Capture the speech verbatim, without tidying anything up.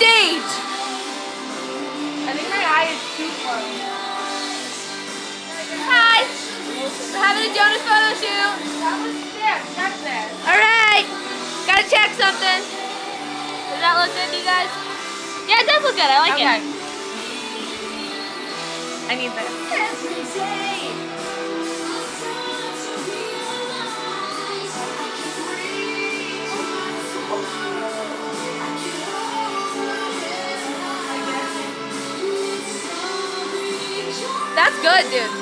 stage. I think my eye is too close. Hi. We're having a Jonas photo shoot. That was sick. Check this. All right. Gotta check something. Does that look good to you guys? Yeah, it does look good. I like Okay. it. I need this. That's good, dude.